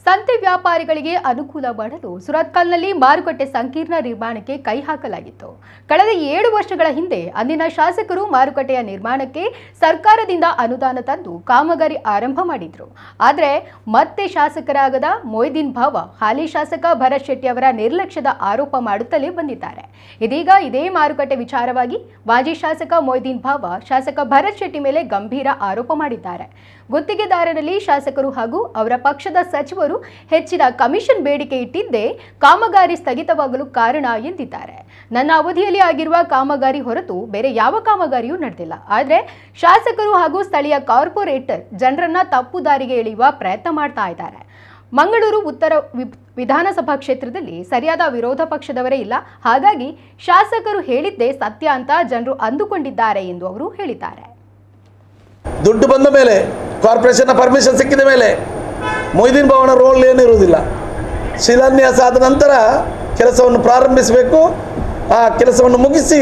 ಸಂತೆ ವ್ಯಾಪಾರಿಗಳಿಗೆ ಅನುಕೂಲ ಮಾಡಲು ಸುರತ್ಕಲ್ನಲ್ಲಿ ಮಾರುಕಟ್ಟೆ ಸಂಕೀರ್ಣ ನಿರ್ಮಾಣಕ್ಕೆ ಕೈ ಹಾಕಲಾಗಿತ್ತು. ಕಳೆದ 7 ವರ್ಷಗಳ ಹಿಂದೆ ಅಂದಿನ ಶಾಸಕರು ಮಾರುಕಟ್ಟೆಯ ನಿರ್ಮಾಣಕ್ಕೆ ಸರ್ಕಾರದಿಂದ ಅನುದಾನ ತಂದು ಕಾಮಗಾರಿ ಆರಂಭ ಮಾಡಿದ್ರು. ಆದರೆ ಮತ್ತೆ ಶಾಸಕರಾಗದ ಮೊಯ್ದೀನ್ ಭಾವ ಹಾಲಿ ಶಾಸಕ ಭರತ್ ಶೆಟ್ಟಿ ಅವರ ನಿರ್ಲಕ್ಷ್ಯದ ಆರೋಪ ಮಾಡುತ್ತಲೇ ಬಂದಿದ್ದಾರೆ. ಇದೀಗ ಇದೇ ಮಾರುಕಟ್ಟೆ ವಿಚಾರವಾಗಿ ಮಾಜಿ ಶಾಸಕ ಮೊಯ್ದೀನ್ ಭಾವ ಶಾಸಕ ಭರತ್ ಶೆಟ್ಟಿ ಮೇಲೆ ಗಂಭೀರ ಆರೋಪ ಮಾಡಿದ್ದಾರೆ. ಗುತ್ತಿಗೆದಾರರಲ್ಲಿ ಶಾಸಕರು ಹಾಗೂ ಅವರ ಪಕ್ಷದ ಸಚಿವರು ಹೆಚ್ಚಿನ ಕಮಿಷನ್ ಬೇಡಿಕೆ ಇಟ್ಟಿದ್ದೇ ಕಾಮಗಾರಿ ಸ್ಥಗಿತವಾಗಲು ಕಾರಣ ಎಂದಿದ್ದಾರೆ. ನನ್ನ ಅವಧಿಯಲ್ಲಿ ಆಗಿರುವ ಕಾಮಗಾರಿ ಹೊರತು ಬೇರೆ ಯಾವ ಕಾಮಗಾರಿಯೂ ನಡೆದಿಲ್ಲ. ಆದರೆ ಶಾಸಕರು ಹಾಗೂ ಸ್ಥಳೀಯ ಕಾರ್ಪೊರೇಟರ್ ಜನರನ್ನ ತಪ್ಪು ದಾರಿಗೆ ಎಳೆಯುವ ಪ್ರಯತ್ನ ಮಾಡ್ತಾ ಇದ್ದಾರೆ. ಮಂಗಳೂರು ಉತ್ತರ ವಿಧಾನಸಭಾ ಕ್ಷೇತ್ರದಲ್ಲಿ ಸರಿಯಾದ ವಿರೋಧ ಪಕ್ಷದವರೇ ಇಲ್ಲ. ಹಾಗಾಗಿ ಶಾಸಕರು ಹೇಳಿದ್ದೇ ಸತ್ಯ ಅಂತ ಜನರು ಅಂದುಕೊಂಡಿದ್ದಾರೆ ಎಂದು ಅವರು ಹೇಳಿದ್ದಾರೆ. ದುಡ್ಡು ಬಂದ ಮೇಲೆ ಕಾರ್ಪೊರೇಷನ್ ಪರ್ಮಿಷನ್ ಸಿಕ್ಕಿದ ಮೇಲೆ ಮೊಯ್ದೀನ್ ಭಾವನ ರೋಲ್ ಏನಿರುವುದಿಲ್ಲ. ಶಿಲಾನ್ಯಾಸ ಆದ ನಂತರ ಕೆಲಸವನ್ನು ಪ್ರಾರಂಭಿಸಬೇಕು. ಆ ಕೆಲಸವನ್ನು ಮುಗಿಸಿ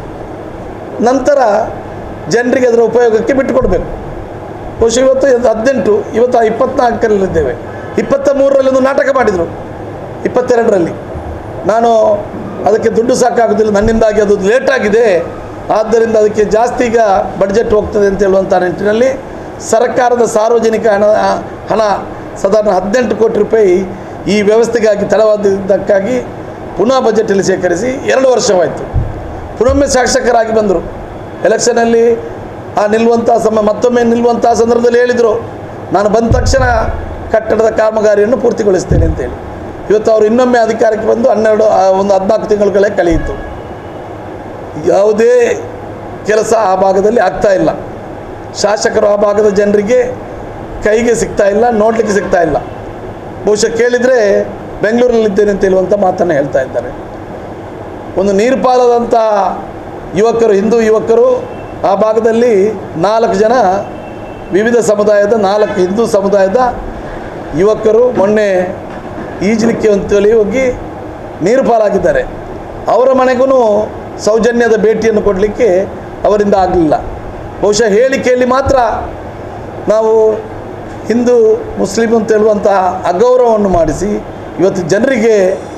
ನಂತರ ಜನರಿಗೆ ಅದರ ಉಪಯೋಗಕ್ಕೆ ಬಿಟ್ಟುಕೊಡಬೇಕು. ಬಹುಶಃ ಇವತ್ತು 18, ಇವತ್ತು 24ರಲ್ಲಿದ್ದೇವೆ. 23ರಲ್ಲಿ ಒಂದು ನಾಟಕ ಮಾಡಿದರು. 22ರಲ್ಲಿ ನಾನು ಅದಕ್ಕೆ ದುಡ್ಡು ಸಾಕಾಗೋದಿಲ್ಲ, ನನ್ನಿಂದಾಗಿ ಅದು ಲೇಟಾಗಿದೆ, ಆದ್ದರಿಂದ ಅದಕ್ಕೆ ಜಾಸ್ತಿ ಈಗ ಬಡ್ಜೆಟ್ ಹೋಗ್ತದೆ ಅಂತ ಹೇಳುವಂಥ ನಿಟ್ಟಿನಲ್ಲಿ ಸರ್ಕಾರದ ಸಾರ್ವಜನಿಕ ಹಣ ಸಾಧಾರಣ 18 ಕೋಟಿ ರೂಪಾಯಿ ಈ ವ್ಯವಸ್ಥೆಗಾಗಿ ತಡವಾದದ್ದಕ್ಕಾಗಿ ಪುನಃ ಬಜೆಟಲ್ಲಿ ಶೇಖರಿಸಿ 2 ವರ್ಷವಾಯಿತು. ಪುನೊಮ್ಮೆ ಶಾಸಕರಾಗಿ ಬಂದರು. ಎಲೆಕ್ಷನಲ್ಲಿ ಮತ್ತೊಮ್ಮೆ ನಿಲ್ಲುವಂಥ ಸಂದರ್ಭದಲ್ಲಿ ಹೇಳಿದರು, ನಾನು ಬಂದ ತಕ್ಷಣ ಕಟ್ಟಡದ ಕಾಮಗಾರಿಯನ್ನು ಪೂರ್ತಿಗೊಳಿಸ್ತೇನೆ ಅಂತೇಳಿ. ಇವತ್ತು ಅವರು ಇನ್ನೊಮ್ಮೆ ಅಧಿಕಾರಕ್ಕೆ ಬಂದು 14 ತಿಂಗಳುಗಳೇ ಕಳೆಯಿತು. ಯಾವುದೇ ಕೆಲಸ ಆ ಭಾಗದಲ್ಲಿ ಆಗ್ತಾ ಇಲ್ಲ. ಶಾಸಕರು ಆ ಭಾಗದ ಜನರಿಗೆ ಕೈಗೆ ಸಿಗ್ತಾ ಇಲ್ಲ, ನೋಡಲಿಕ್ಕೆ ಸಿಗ್ತಾ ಇಲ್ಲ. ಬಹುಶಃ ಕೇಳಿದರೆ ಬೆಂಗಳೂರಲ್ಲಿದ್ದೇನೆ ಅಂತ ಹೇಳುವಂಥ ಮಾತನ್ನು ಹೇಳ್ತಾ ಇದ್ದಾರೆ. ಒಂದು ನೀರ್ಪಾಲದಂಥ ಯುವಕರು, ಹಿಂದೂ ಯುವಕರು ಆ ಭಾಗದಲ್ಲಿ 4 ಜನ ವಿವಿಧ ಸಮುದಾಯದ 4 ಹಿಂದೂ ಸಮುದಾಯದ ಯುವಕರು ಮೊನ್ನೆ ಈಜಲಿಕ್ಕೆ ಅಂತೇಳಿ ಹೋಗಿ ನೀರುಪಾಲಾಗಿದ್ದಾರೆ. ಅವರ ಮನೆಗೂ ಸೌಜನ್ಯದ ಭೇಟಿಯನ್ನು ಕೊಡಲಿಕ್ಕೆ ಅವರಿಂದ ಆಗಲಿಲ್ಲ. ಬಹುಶಃ ಹೇಳಿಕೆಯಲ್ಲಿ ಮಾತ್ರ ನಾವು ಹಿಂದೂ ಮುಸ್ಲಿಂ ಅಂತ ಹೇಳುವಂತಹ ಅಗೌರವವನ್ನು ಮಾಡಿಸಿ ಇವತ್ತು ಜನರಿಗೆ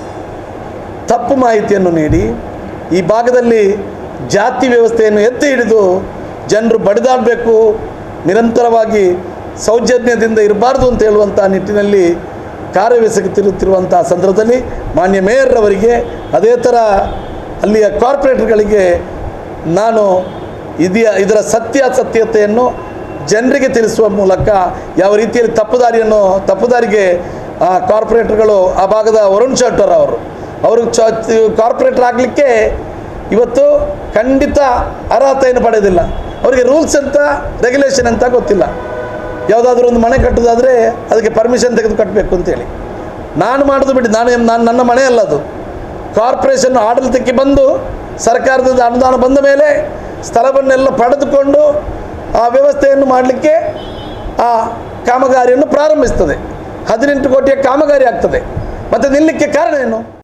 ತಪ್ಪು ಮಾಹಿತಿಯನ್ನು ನೀಡಿ ಈ ಭಾಗದಲ್ಲಿ ಜಾತಿ ವ್ಯವಸ್ಥೆಯನ್ನು ಎತ್ತಿ ಹಿಡಿದು ಜನರು ಬಡಿದಾಡಬೇಕು, ನಿರಂತರವಾಗಿ ಸೌಜನ್ಯದಿಂದ ಇರಬಾರ್ದು ಅಂತ ಹೇಳುವಂಥ ನಿಟ್ಟಿನಲ್ಲಿ ಕಾರ್ಯವೆಸಗುತ್ತಿರುವಂಥ ಸಂದರ್ಭದಲ್ಲಿ ಮಾನ್ಯ ಮೇಯರ್ರವರಿಗೆ, ಅದೇ ಥರ ಅಲ್ಲಿಯ ಕಾರ್ಪೊರೇಟರ್ಗಳಿಗೆ ನಾನು ಇದರ ಸತ್ಯಾಸತ್ಯತೆಯನ್ನು ಜನರಿಗೆ ತಿಳಿಸುವ ಮೂಲಕ ಯಾವ ರೀತಿಯಲ್ಲಿ ತಪ್ಪುದಾರಿಗೆ ಕಾರ್ಪೊರೇಟರ್ಗಳು ಆ ಭಾಗದ ವರುಣ್ ಶೆಟ್ಟರ್ ಅವರು ಕಾರ್ಪೊರೇಟರ್ ಆಗಲಿಕ್ಕೆ ಇವತ್ತು ಖಂಡಿತ ಅರ್ಹತೆಯನ್ನು ಪಡೆಯೋದಿಲ್ಲ. ಅವರಿಗೆ ರೂಲ್ಸ್ ಅಂತ ರೆಗ್ಯುಲೇಷನ್ ಅಂತ ಗೊತ್ತಿಲ್ಲ. ಯಾವುದಾದ್ರೂ ಒಂದು ಮನೆ ಕಟ್ಟೋದಾದರೆ ಅದಕ್ಕೆ ಪರ್ಮಿಷನ್ ತೆಗೆದು ಕಟ್ಟಬೇಕು ಅಂತೇಳಿ. ನಾನು ಮಾಡೋದು ಬಿಡಿ, ನನ್ನ ಮನೆ ಅಲ್ಲ ಅದು. ಕಾರ್ಪೊರೇಷನ್ ಆಡಳಿತಕ್ಕೆ ಬಂದು ಸರ್ಕಾರದಿಂದ ಅನುದಾನ ಬಂದ ಮೇಲೆ ಸ್ಥಳವನ್ನೆಲ್ಲ ಪಡೆದುಕೊಂಡು ಆ ವ್ಯವಸ್ಥೆಯನ್ನು ಮಾಡಲಿಕ್ಕೆ ಆ ಕಾಮಗಾರಿಯನ್ನು ಪ್ರಾರಂಭಿಸ್ತದೆ. 18 ಕೋಟಿಯ ಕಾಮಗಾರಿ ಆಗ್ತದೆ. ಮತ್ತು ನಿಲ್ಲಕ್ಕೆ ಕಾರಣ ಏನು?